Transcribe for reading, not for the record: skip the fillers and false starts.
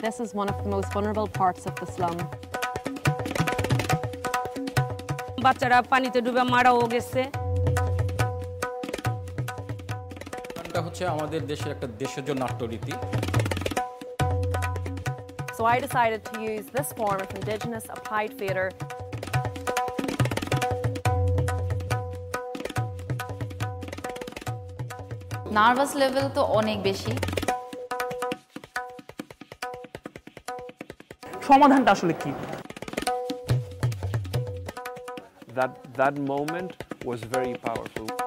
This is one of the most vulnerable parts of the slum. বাচ্চারা পানিতে ডুবে মারাও গেছে। গানটা হচ্ছে আমাদের দেশের একটা দেশজ নাট্যরীতি। So I decided to use this form of Indigenous applied theatre. Nervous level তো অনেক বেশি। সমাধানটা আসলে কি? That moment was very powerful.